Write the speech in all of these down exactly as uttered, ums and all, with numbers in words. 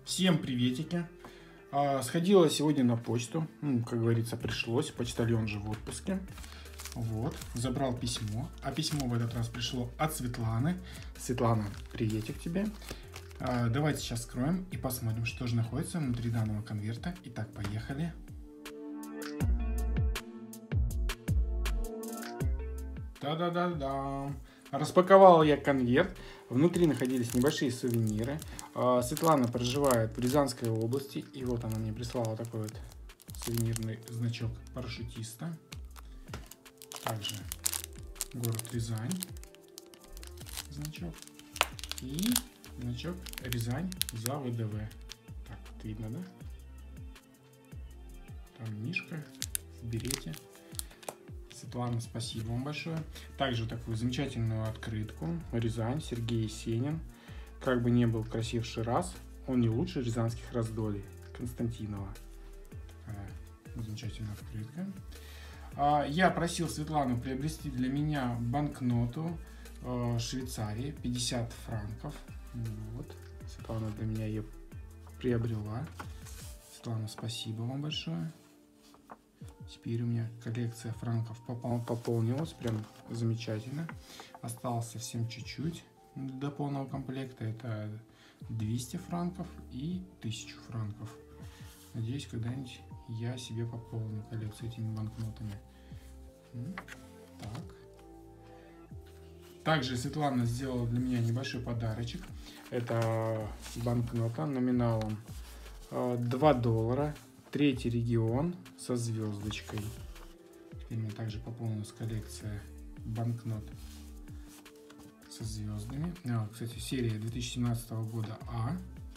Всем приветики. А, сходила сегодня на почту. Ну, как говорится, пришлось. Почтальон же в отпуске. Вот. Забрал письмо. А письмо в этот раз пришло от Светланы. Светлана, приветик тебе. А, давайте сейчас скроем и посмотрим, что же находится внутри данного конверта. Итак, поехали. Да-да-да-да. Распаковал я конверт. Внутри находились небольшие сувениры. Светлана проживает в Рязанской области. И вот она мне прислала такой вот сувенирный значок парашютиста. Также город Рязань. Значок. И значок Рязань за ВДВ. Так, вот видно, да? Там Мишка в берете. Светлана, спасибо вам большое. Также такую замечательную открытку. Рязань, Сергей Есенин. Как бы не был красив Шираз, он не лучше рязанских раздолей. Константинова. Такая замечательная открытка. Я просил Светлану приобрести для меня банкноту Швейцарии, пятьдесят франков. Вот. Светлана для меня ее приобрела. Светлана, спасибо вам большое. Теперь у меня коллекция франков пополнилась, прям замечательно. Осталось совсем чуть-чуть до полного комплекта. Это двести франков и тысячу франков. Надеюсь, когда-нибудь я себе пополню коллекцию этими банкнотами. Так. Также Светлана сделала для меня небольшой подарочек. Это банкнота номиналом два доллара. Третий регион со звездочкой. Теперь у меня также пополнилась коллекция банкнот со звездами. А, кстати, серия две тысячи семнадцатого года А.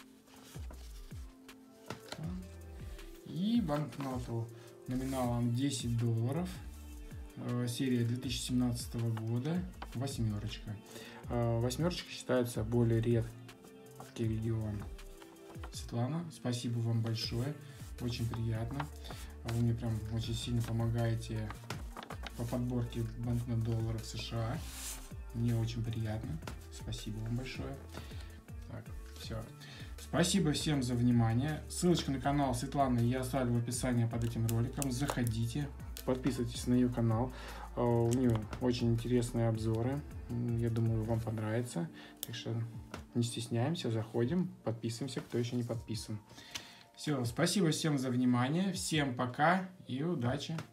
И банкноту номиналом десять долларов. Серия две тысячи семнадцатого года. Восьмерочка. Восьмерочка считается более редкий регион. Светлана, спасибо вам большое. Очень приятно. Вы мне прям очень сильно помогаете по подборке банкнот долларов США. Мне очень приятно. Спасибо вам большое. Так, все. Спасибо всем за внимание. Ссылочку на канал Светланы я оставлю в описании под этим роликом. Заходите, подписывайтесь на ее канал. У нее очень интересные обзоры. Я думаю, вам понравится. Так что не стесняемся, заходим, подписываемся, кто еще не подписан. Все, спасибо всем за внимание, всем пока и удачи!